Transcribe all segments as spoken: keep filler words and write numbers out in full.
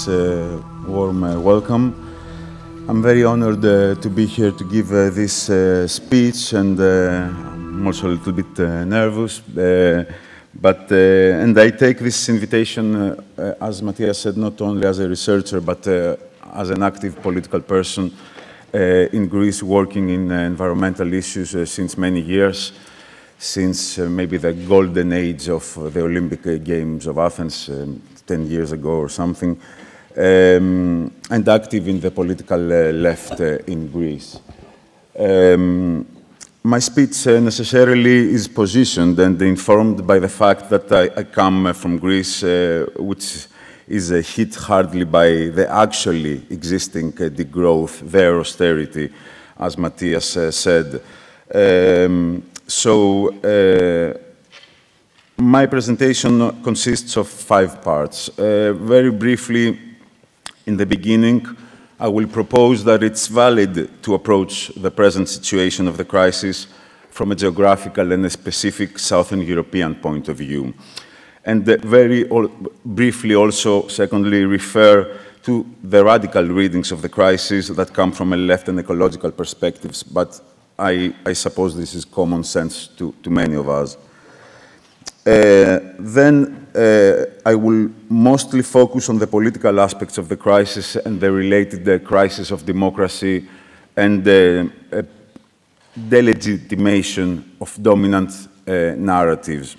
this uh, warm uh, welcome. I'm very honored uh, to be here to give uh, this uh, speech, and uh, I'm also a little bit uh, nervous. Uh, but uh, and I take this invitation, uh, uh, as Matthias said, not only as a researcher, but uh, as an active political person uh, in Greece, working in uh, environmental issues uh, since many years, since uh, maybe the golden age of uh, the Olympic uh, Games of Athens, um, ten years ago or something. Um, and active in the political uh, left uh, in Greece. Um, my speech uh, necessarily is positioned and informed by the fact that I, I come uh, from Greece, uh, which is uh, hit hardly by the actually existing uh, degrowth, their austerity, as Matthias uh, said. Um, so, uh, my presentation consists of five parts. Uh, very briefly, in the beginning, I will propose that it's valid to approach the present situation of the crisis from a geographical and a specific Southern European point of view. And uh, very al briefly also, secondly, refer to the radical readings of the crisis that come from a left and ecological perspectives, but I, I suppose this is common sense to, to many of us. Uh, then uh, I will mostly focus on the political aspects of the crisis and the related uh, crisis of democracy and the uh, delegitimation of dominant uh, narratives.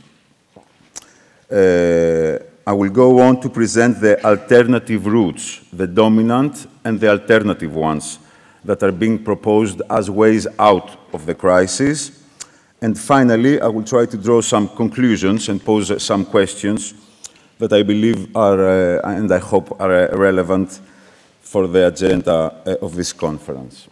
Uh, I will go on to present the alternative routes, the dominant and the alternative ones that are being proposed as ways out of the crisis. And finally, I will try to draw some conclusions and pose uh, some questions that I believe are, uh, and I hope are uh, relevant for the agenda uh, of this conference.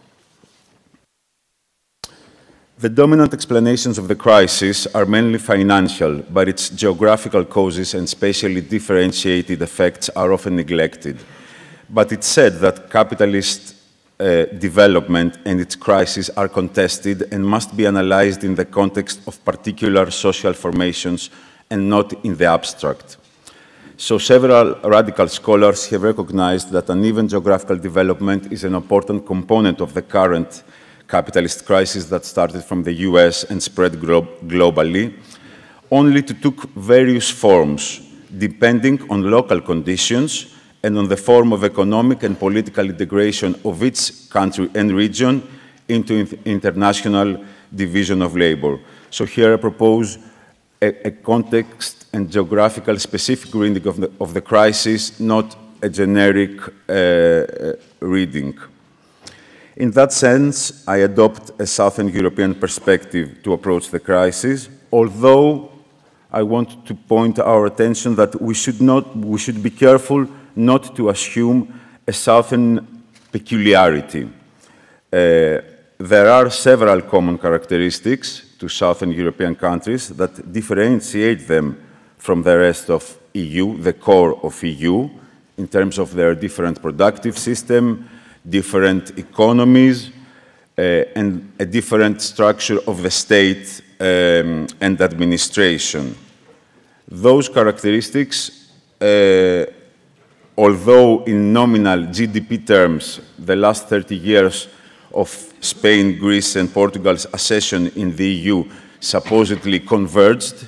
The dominant explanations of the crisis are mainly financial, but its geographical causes and spatially differentiated effects are often neglected. But it's said that capitalist Uh, development and its crisis are contested and must be analyzed in the context of particular social formations and not in the abstract. So several radical scholars have recognized that uneven geographical development is an important component of the current capitalist crisis that started from the U S and spread glo globally, only to took various forms depending on local conditions and on the form of economic and political integration of each country and region into international division of labor. So here I propose a, a context and geographical specific reading of the, of the crisis, not a generic uh, reading. In that sense, I adopt a Southern European perspective to approach the crisis, although I want to point our attention that we should, not, we should be careful not to assume a Southern peculiarity. Uh, there are several common characteristics to Southern European countries that differentiate them from the rest of E U, the core of E U, in terms of their different productive system, different economies, uh, and a different structure of the state um, and administration. Those characteristics uh, although in nominal G D P terms, the last thirty years of Spain, Greece, and Portugal's accession in the E U supposedly converged,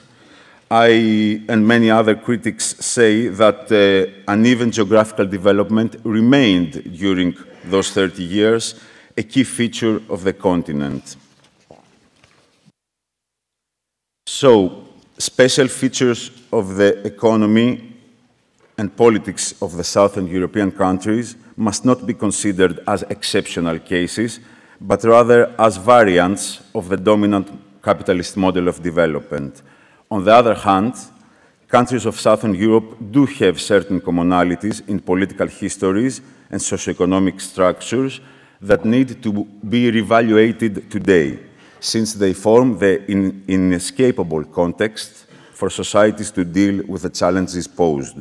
I and many other critics say that uh, uneven geographical development remained during those thirty years a key feature of the continent. So, special features of the economy and politics of the Southern European countries must not be considered as exceptional cases, but rather as variants of the dominant capitalist model of development. On the other hand, countries of Southern Europe do have certain commonalities in political histories and socioeconomic structures that need to be reevaluated today, since they form the in inescapable context for societies to deal with the challenges posed.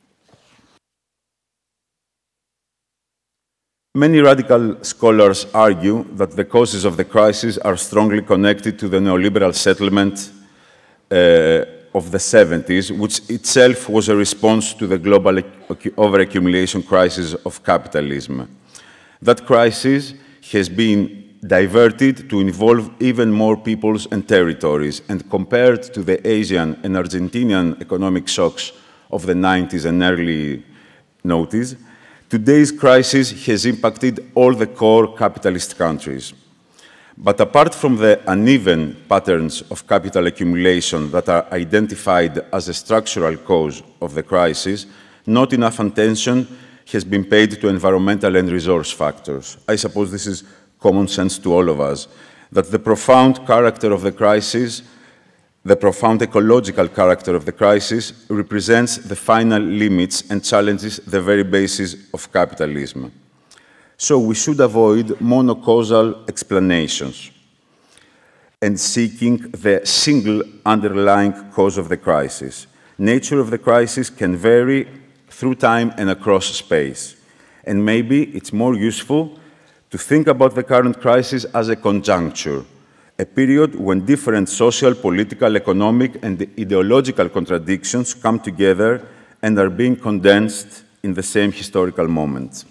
Many radical scholars argue that the causes of the crisis are strongly connected to the neoliberal settlement uh, of the seventies, which itself was a response to the global overaccumulation crisis of capitalism. That crisis has been diverted to involve even more peoples and territories, and compared to the Asian and Argentinian economic shocks of the nineties and early noughties, today's crisis has impacted all the core capitalist countries. But apart from the uneven patterns of capital accumulation that are identified as a structural cause of the crisis, not enough attention has been paid to environmental and resource factors. I suppose this is common sense to all of us, that the profound character of the crisis, the profound ecological character of the crisis, represents the final limits and challenges the very basis of capitalism. So we should avoid monocausal explanations and seeking the single underlying cause of the crisis. Nature of the crisis can vary through time and across space. And maybe it's more useful to think about the current crisis as a conjuncture, a period when different social, political, economic, and ideological contradictions come together and are being condensed in the same historical moment.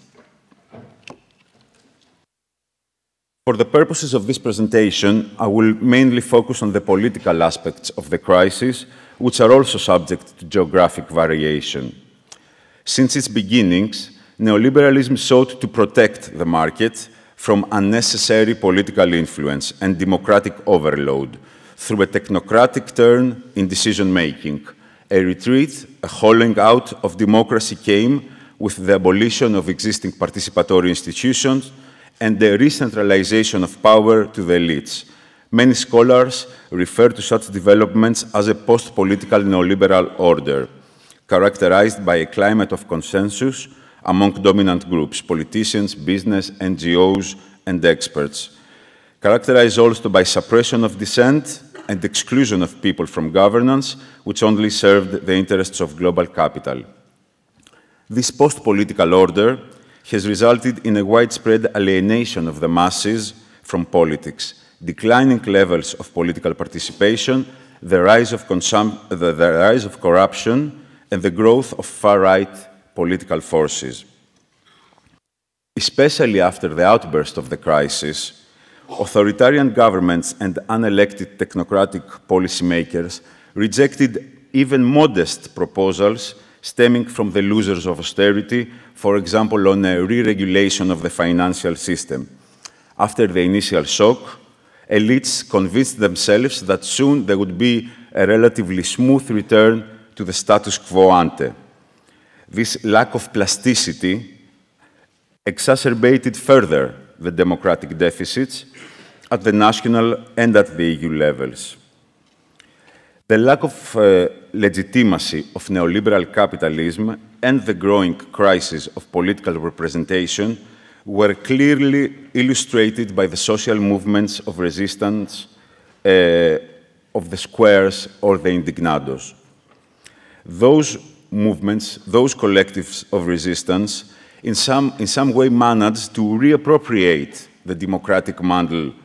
For the purposes of this presentation, I will mainly focus on the political aspects of the crisis, which are also subject to geographic variation. Since its beginnings, neoliberalism sought to protect the market from unnecessary political influence and democratic overload through a technocratic turn in decision-making. A retreat, a hollowing out of democracy came with the abolition of existing participatory institutions and the re-centralization of power to the elites. Many scholars refer to such developments as a post-political neoliberal order, characterized by a climate of consensus among dominant groups, politicians, business, N G Os, and experts, characterized also by suppression of dissent and exclusion of people from governance, which only served the interests of global capital. This post-political order has resulted in a widespread alienation of the masses from politics, declining levels of political participation, the rise of, the, the rise of corruption, and the growth of far-right political forces. Especially after the outburst of the crisis, authoritarian governments and unelected technocratic policymakers rejected even modest proposals stemming from the losers of austerity, for example, on a re-regulation of the financial system. After the initial shock, elites convinced themselves that soon there would be a relatively smooth return to the status quo ante. This lack of plasticity exacerbated further the democratic deficits at the national and at the E U levels. The lack of uh, legitimacy of neoliberal capitalism and the growing crisis of political representation were clearly illustrated by the social movements of resistance uh, of the squares or the indignados. Those movements, those collectives of resistance, in some, in some way managed to reappropriate the democratic mantle.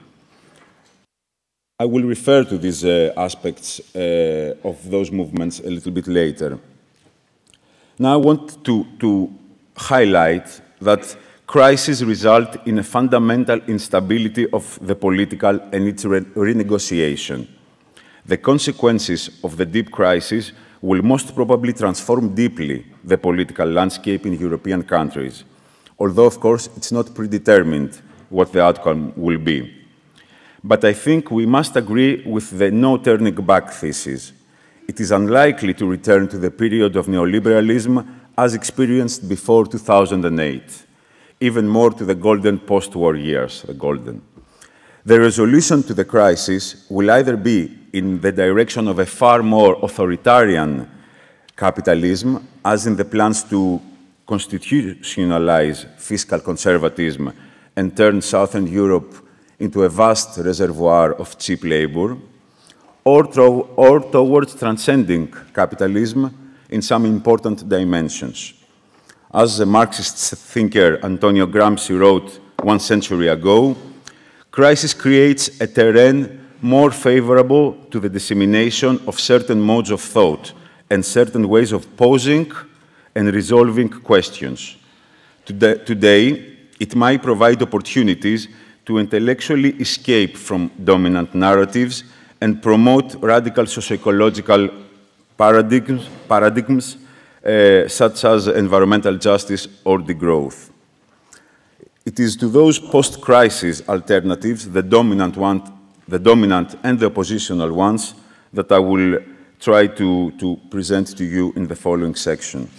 I will refer to these uh, aspects uh, of those movements a little bit later. Now I want to, to highlight that crises result in a fundamental instability of the political and its re renegotiation. The consequences of the deep crisis will most probably transform deeply the political landscape in European countries, although, of course, it's not predetermined what the outcome will be. But I think we must agree with the no turning back thesis. It is unlikely to return to the period of neoliberalism as experienced before two thousand eight, even more to the golden post-war years, the golden. The resolution to the crisis will either be in the direction of a far more authoritarian capitalism, as in the plans to constitutionalize fiscal conservatism and turn Southern Europe into a vast reservoir of cheap labor, or, or towards transcending capitalism in some important dimensions. As the Marxist thinker Antonio Gramsci wrote one century ago, crisis creates a terrain more favorable to the dissemination of certain modes of thought and certain ways of posing and resolving questions. Today, it might provide opportunities to intellectually escape from dominant narratives and promote radical socio-ecological paradigms, paradigms uh, such as environmental justice or degrowth. It is to those post-crisis alternatives, the dominant, one, the dominant and the oppositional ones, that I will try to, to present to you in the following section.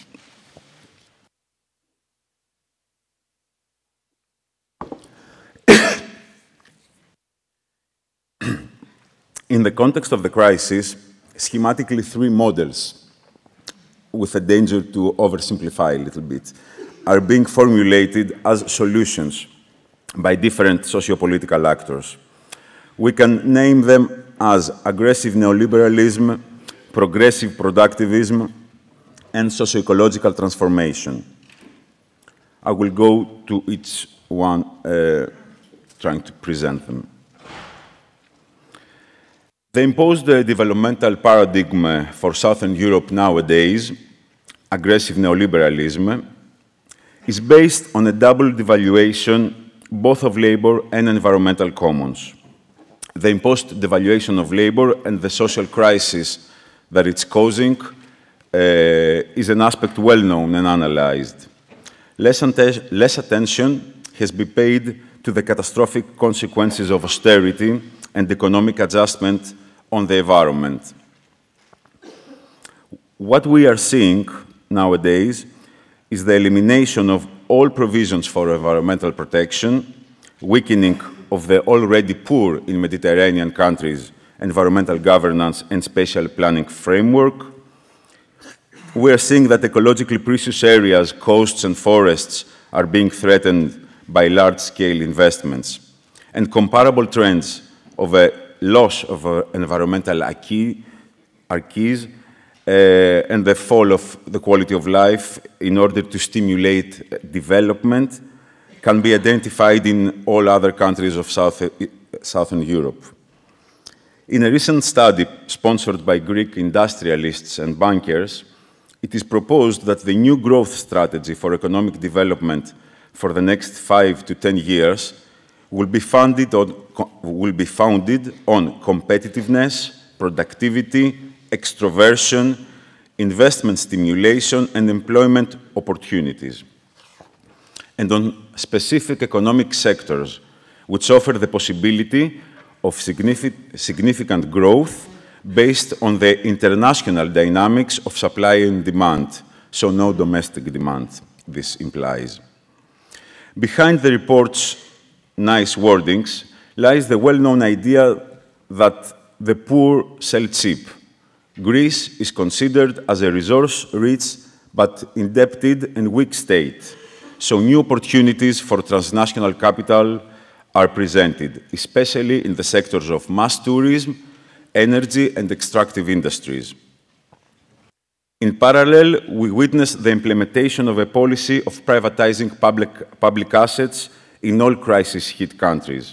In the context of the crisis, schematically three models, with a danger to oversimplify a little bit, are being formulated as solutions by different socio-political actors. We can name them as aggressive neoliberalism, progressive productivism, and socio-ecological transformation. I will go to each one uh, trying to present them. The imposed uh, developmental paradigm for Southern Europe nowadays, aggressive neoliberalism, is based on a double devaluation both of labor and environmental commons. The imposed devaluation of labor and the social crisis that it's causing uh, is an aspect well known and analyzed. Less, less attention has been paid to the catastrophic consequences of austerity and economic adjustment on the environment. What we are seeing nowadays is the elimination of all provisions for environmental protection, weakening of the already poor in Mediterranean countries environmental governance and spatial planning framework. We are seeing that ecologically precious areas, coasts and forests are being threatened by large-scale investments, and comparable trends of a loss of uh, environmental acquis, acquis uh, and the fall of the quality of life in order to stimulate development can be identified in all other countries of South, uh, Southern Europe. In a recent study sponsored by Greek industrialists and bankers, it is proposed that the new growth strategy for economic development for the next five to ten years will be, funded on, will be founded on competitiveness, productivity, extroversion, investment stimulation, and employment opportunities, and on specific economic sectors which offer the possibility of significant, significant growth based on the international dynamics of supply and demand, so no domestic demand, this implies. Behind the report's nice wordings lies the well-known idea that the poor sell cheap. Greece is considered as a resource-rich but indebted and weak state, so new opportunities for transnational capital are presented, especially in the sectors of mass tourism, energy, and extractive industries. In parallel, we witness the implementation of a policy of privatizing public, public assets in all crisis-hit countries,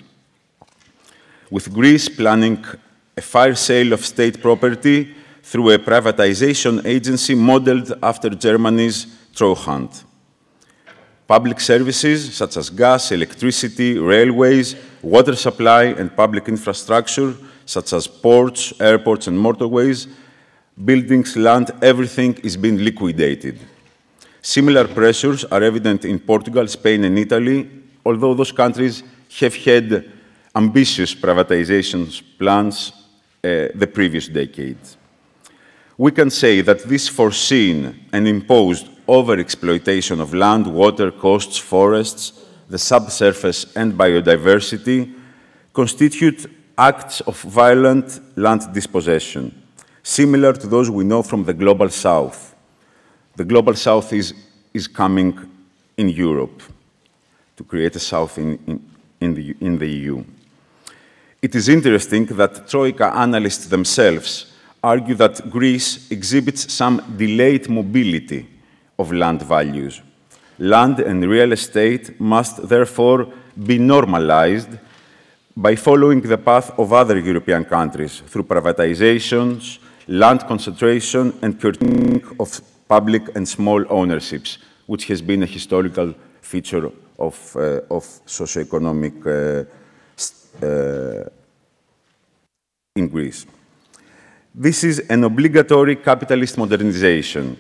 with Greece planning a fire sale of state property through a privatization agency modeled after Germany's Treuhand. Public services such as gas, electricity, railways, water supply, and public infrastructure such as ports, airports, and motorways, buildings, land, everything is being liquidated. Similar pressures are evident in Portugal, Spain, and Italy, although those countries have had ambitious privatization plans uh, the previous decades. We can say that this foreseen and imposed overexploitation of land, water, coasts, forests, the subsurface, and biodiversity constitute acts of violent land dispossession, similar to those we know from the Global South. The Global South is, is coming in Europe to create a South in, in, in, the, in the E U. It is interesting that Troika analysts themselves argue that Greece exhibits some delayed mobility of land values. Land and real estate must therefore be normalized by following the path of other European countries through privatizations, land concentration, and curtailing of public and small ownerships, which has been a historical feature of, uh, of socio-economic uh, uh, in Greece. This is an obligatory capitalist modernization.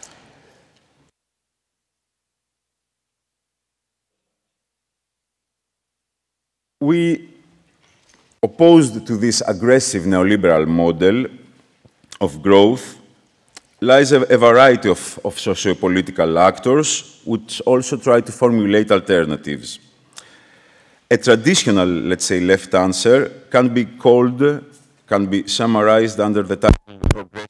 We opposed to this aggressive neoliberal model of growth lies a, a variety of, of socio-political actors which also try to formulate alternatives. A traditional, let's say, left answer can be called, can be summarized under the title progressive.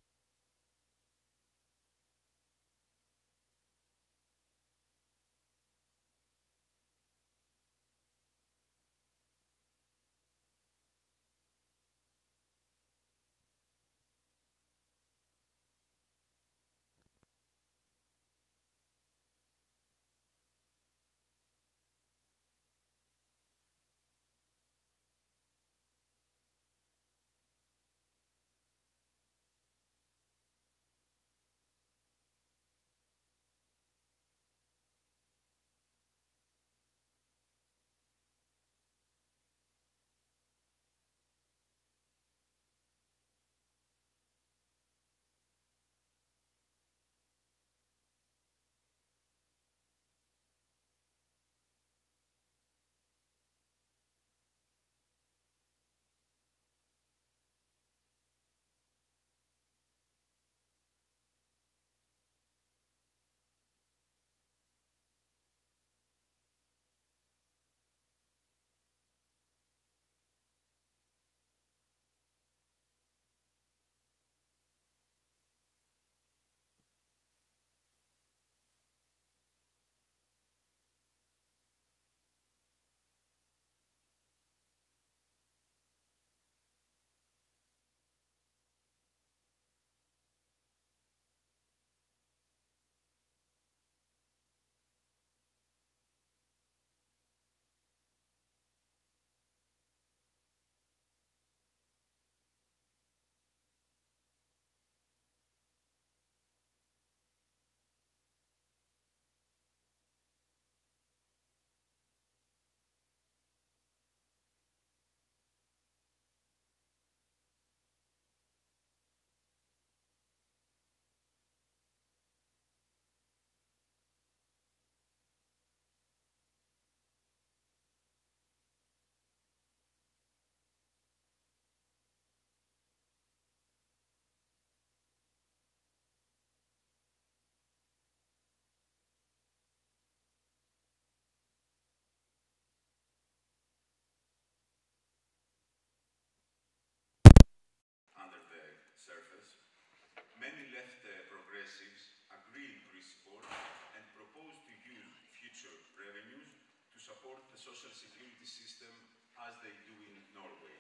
Under the surface, many left uh, progressives agree in principle and propose to use future revenues to support the social security system as they do in Norway.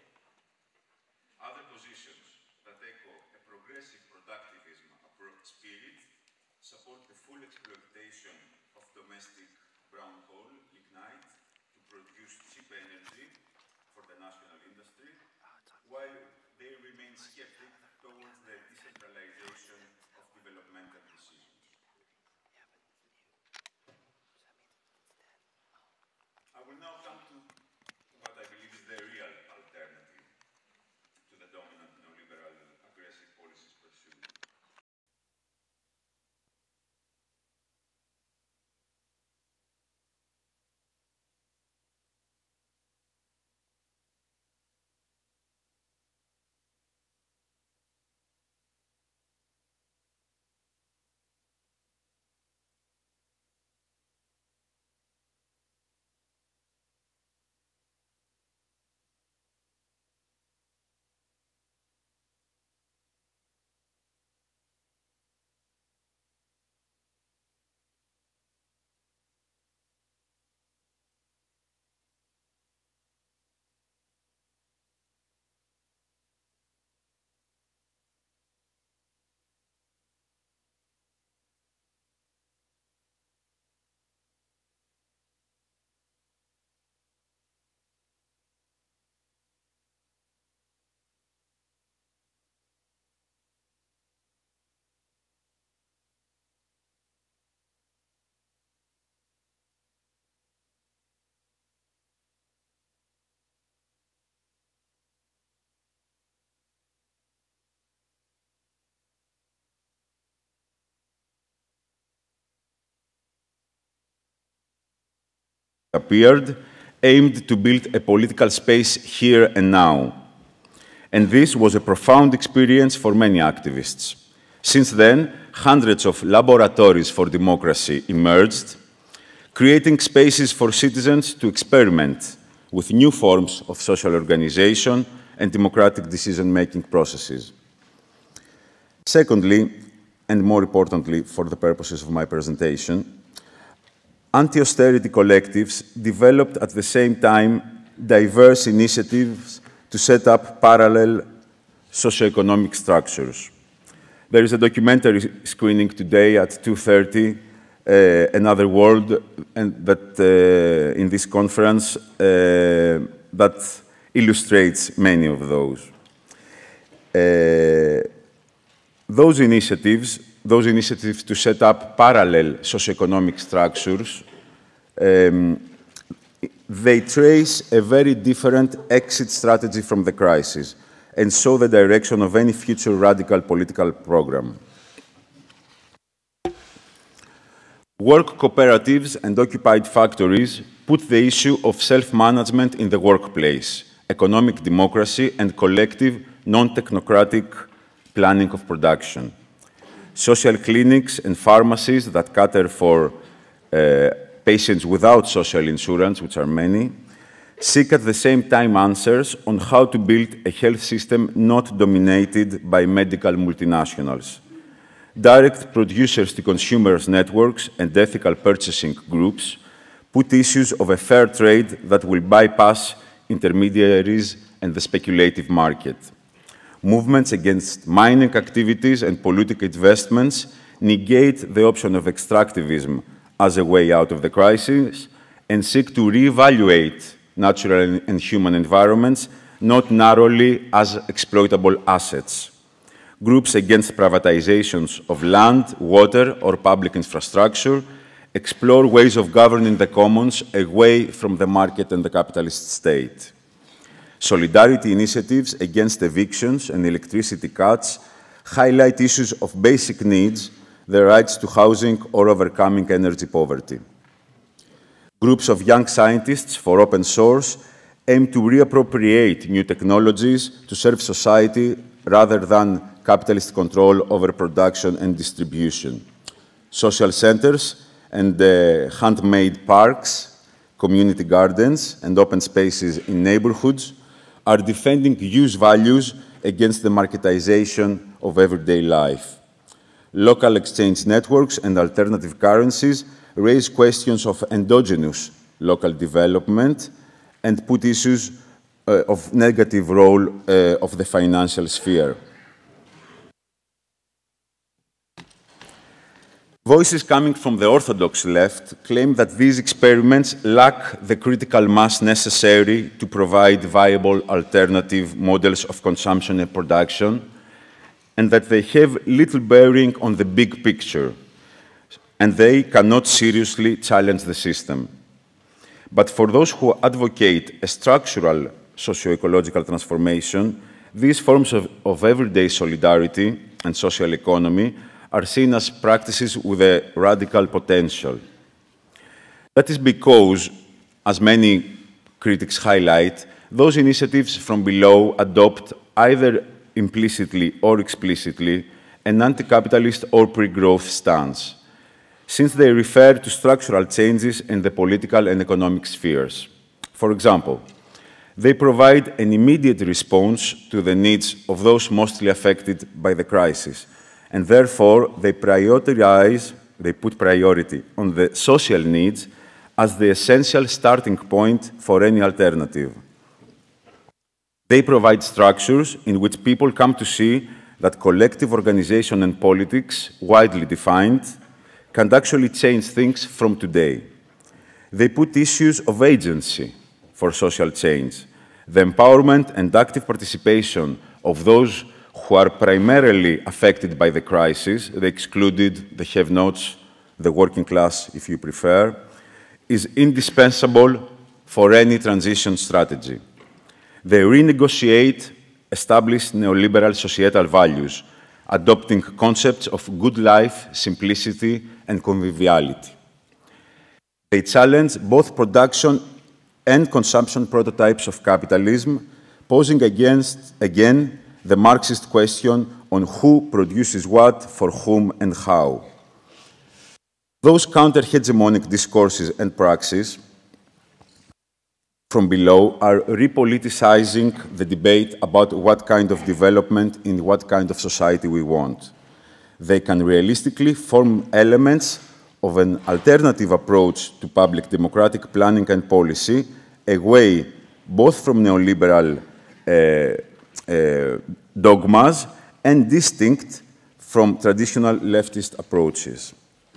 Other positions that echo a progressive productivism approach spirit support the full exploitation of domestic brown coal, lignite, to produce cheap energy for the national industry, while they remain skeptic towards the decentralization of developmental decisions. I will now come to what I believe is the real alternative to the dominant neoliberal aggressive policies pursued. appeared, aimed to build a political space here and now. And this was a profound experience for many activists. Since then, hundreds of laboratories for democracy emerged, creating spaces for citizens to experiment with new forms of social organization and democratic decision-making processes. Secondly, and more importantly for the purposes of my presentation, anti-austerity collectives developed at the same time diverse initiatives to set up parallel socioeconomic structures. There is a documentary screening today at two thirty, uh, Another World, and that uh, in this conference uh, that illustrates many of those. Uh, those initiatives, those initiatives to set up parallel socioeconomic structures, um, they trace a very different exit strategy from the crisis and show the direction of any future radical political program. Work cooperatives and occupied factories put the issue of self-management in the workplace, economic democracy, and collective, non-technocratic planning of production. Social clinics and pharmacies that cater for uh, patients without social insurance, which are many, seek at the same time answers on how to build a health system not dominated by medical multinationals. Direct producers to consumers networks and ethical purchasing groups put issues of a fair trade that will bypass intermediaries and the speculative market. Movements against mining activities and political investments negate the option of extractivism as a way out of the crisis and seek to reevaluate natural and human environments, not narrowly as exploitable assets. Groups against privatizations of land, water, or public infrastructure explore ways of governing the commons away from the market and the capitalist state. Solidarity initiatives against evictions and electricity cuts highlight issues of basic needs, the rights to housing or overcoming energy poverty. Groups of young scientists for open source aim to reappropriate new technologies to serve society rather than capitalist control over production and distribution. Social centers and uh, handmade parks, community gardens, and open spaces in neighborhoods are defending use values against the marketization of everyday life. Local exchange networks and alternative currencies raise questions of endogenous local development and put issues uh, of negative role uh, of the financial sphere. Voices coming from the orthodox left claim that these experiments lack the critical mass necessary to provide viable alternative models of consumption and production, and that they have little bearing on the big picture, and they cannot seriously challenge the system. But for those who advocate a structural socio-ecological transformation, these forms of, of everyday solidarity and social economy are seen as practices with a radical potential. That is because, as many critics highlight, those initiatives from below adopt either implicitly or explicitly an anti-capitalist or pre-growth stance, since they refer to structural changes in the political and economic spheres. For example, they provide an immediate response to the needs of those mostly affected by the crisis, and therefore they prioritize, they put priority on the social needs as the essential starting point for any alternative. They provide structures in which people come to see that collective organization and politics, widely defined, can actually change things from today. They put issues of agency for social change, the empowerment and active participation of those who are primarily affected by the crisis, the excluded, the have-nots, the working class, if you prefer, is indispensable for any transition strategy. They renegotiate established neoliberal societal values, adopting concepts of good life, simplicity, and conviviality. They challenge both production and consumption prototypes of capitalism, posing against, again, the Marxist question on who produces what, for whom, and how. Those counter-hegemonic discourses and praxis from below are repoliticizing the debate about what kind of development in what kind of society we want. They can realistically form elements of an alternative approach to public democratic planning and policy, away both from neoliberal uh, uh, dogmas and distinct from traditional leftist approaches.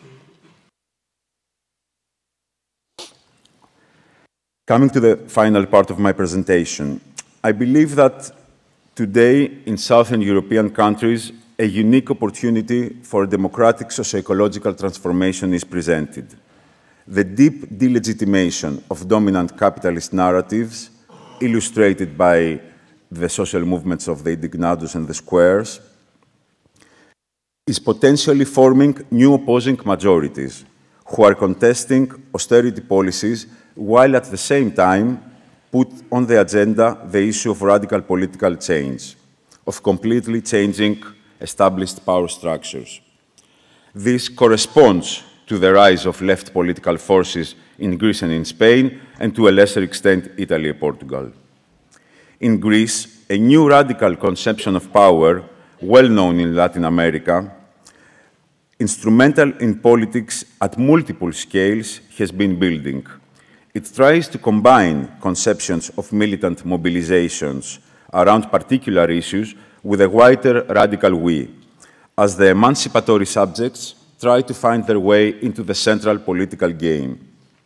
Coming to the final part of my presentation, I believe that today in Southern European countries, a unique opportunity for democratic socio-ecological transformation is presented. The deep delegitimation of dominant capitalist narratives, illustrated by the social movements of the Indignados and the Squares, is potentially forming new opposing majorities who are contesting austerity policies while at the same time put on the agenda the issue of radical political change, of completely changing established power structures. This corresponds to the rise of left political forces in Greece and in Spain, and to a lesser extent, Italy and Portugal. In Greece, a new radical conception of power, well known in Latin America, instrumental in politics at multiple scales, has been building. It tries to combine conceptions of militant mobilizations around particular issues with a wider radical we, as the emancipatory subjects try to find their way into the central political game.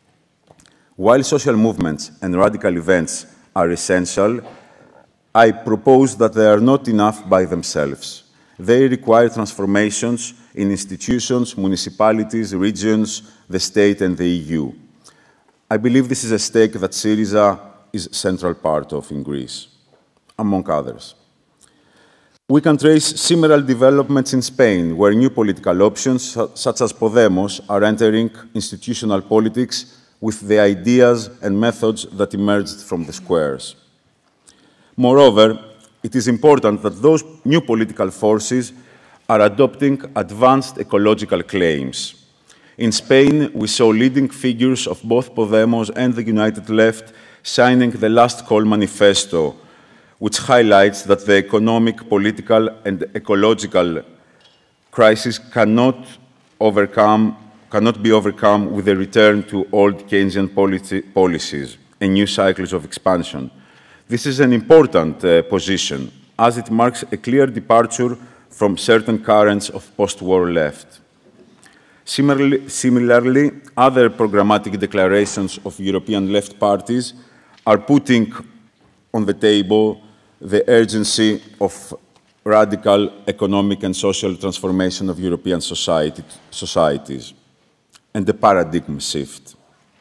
While social movements and radical events are essential, I propose that they are not enough by themselves. They require transformations in institutions, municipalities, regions, the state, and the E U. I believe this is a stake that Syriza is a central part of in Greece, among others. We can trace similar developments in Spain, where new political options, such as Podemos, are entering institutional politics with the ideas and methods that emerged from the squares. Moreover, it is important that those new political forces are adopting advanced ecological claims. In Spain, we saw leading figures of both Podemos and the United Left signing the Last Call Manifesto, which highlights that the economic, political, and ecological crisis cannot, overcome, cannot be overcome with a return to old Keynesian policy, policies and new cycles of expansion. This is an important uh, position, as it marks a clear departure from certain currents of post-war left. Similarly, similarly, other programmatic declarations of European left parties are putting on the table the urgency of radical economic and social transformation of European society, societies and the paradigm shift.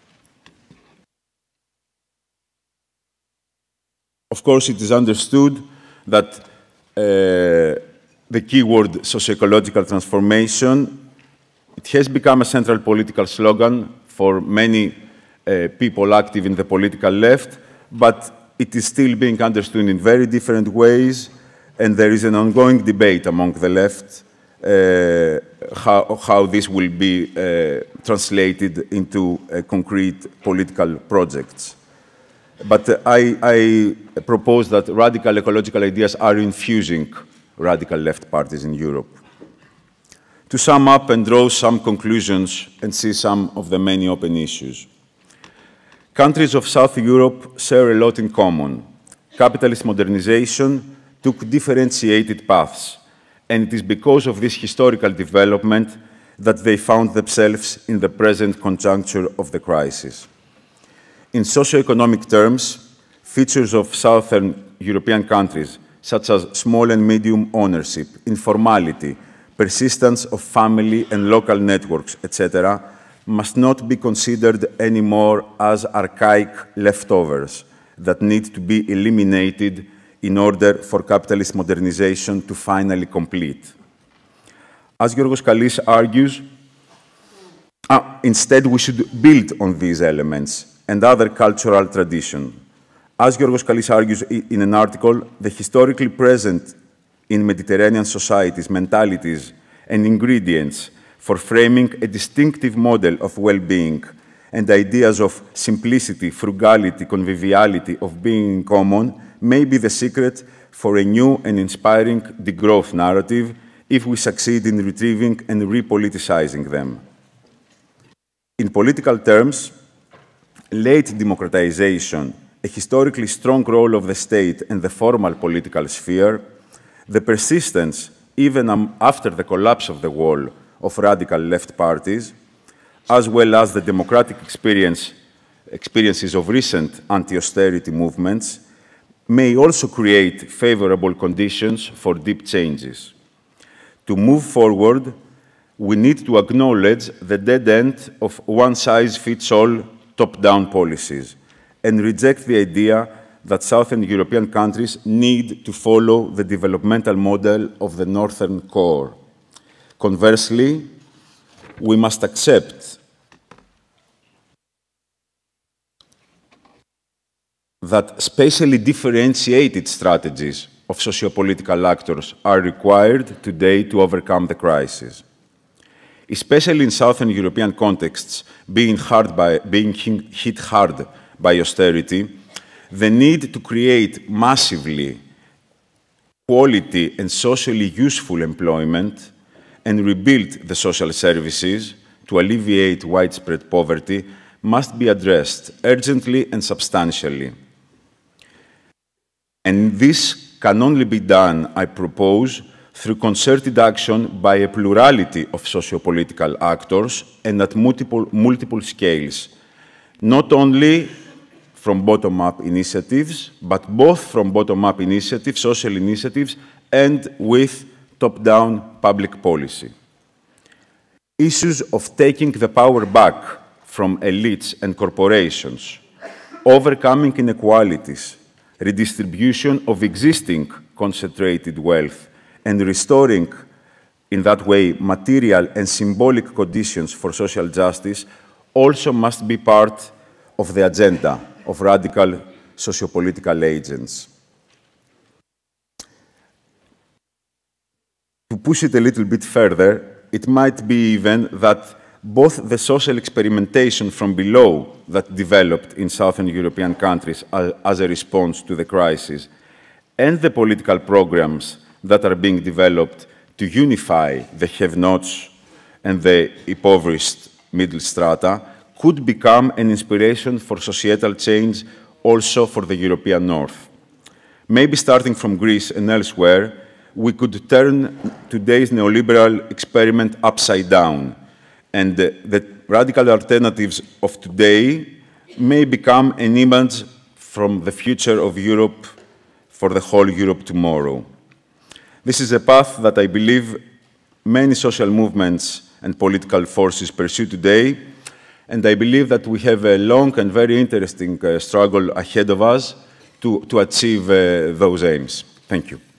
Of course, it is understood that uh, the keyword socio-ecological transformation, it has become a central political slogan for many uh, people active in the political left, but it is still being understood in very different ways, and there is an ongoing debate among the left uh, how, how this will be uh, translated into uh, concrete political projects. But uh, I, I propose that radical ecological ideas are infusing radical left parties in Europe. To sum up and draw some conclusions and see some of the many open issues. Countries of South Europe share a lot in common. Capitalist modernization took differentiated paths, and it is because of this historical development that they found themselves in the present conjuncture of the crisis. In socio-economic terms, features of Southern European countries, such as small and medium ownership, informality, persistence of family and local networks, et cetera, must not be considered anymore as archaic leftovers that need to be eliminated in order for capitalist modernization to finally complete. As Giorgos Kallis argues, Uh, instead, we should build on these elements and other cultural traditions. As Giorgos Kallis argues in an article, the historically present in Mediterranean societies, mentalities, and ingredients for framing a distinctive model of well-being and ideas of simplicity, frugality, conviviality, of being in common may be the secret for a new and inspiring degrowth narrative if we succeed in retrieving and repoliticizing them. In political terms, late democratization, a historically strong role of the state and the formal political sphere, the persistence, even um, after the collapse of the wall, of radical left parties, as well as the democratic experience, experiences of recent anti-austerity movements, may also create favorable conditions for deep changes. To move forward, we need to acknowledge the dead end of one-size-fits-all top-down policies and reject the idea that Southern European countries need to follow the developmental model of the Northern core. Conversely, we must accept that spatially differentiated strategies of sociopolitical actors are required today to overcome the crisis. Especially in Southern European contexts, being, hard by, being hit hard by austerity, the need to create massively quality and socially useful employment and rebuild the social services to alleviate widespread poverty must be addressed urgently and substantially. And this can only be done, I propose, through concerted action by a plurality of sociopolitical actors and at multiple, multiple scales, not only from bottom-up initiatives, but both from bottom-up initiatives, social initiatives, and with top-down public policy. Issues of taking the power back from elites and corporations, overcoming inequalities, redistribution of existing concentrated wealth, and restoring, in that way, material and symbolic conditions for social justice also must be part of the agenda of radical sociopolitical agents. To push it a little bit further, it might be even that both the social experimentation from below that developed in Southern European countries as a response to the crisis and the political programs that are being developed to unify the have-nots and the impoverished middle strata could become an inspiration for societal change also for the European North. Maybe starting from Greece and elsewhere, we could turn today's neoliberal experiment upside down, and the, the radical alternatives of today may become an image from the future of Europe for the whole Europe tomorrow. This is a path that I believe many social movements and political forces pursue today, and I believe that we have a long and very interesting uh, struggle ahead of us to, to achieve uh, those aims. Thank you.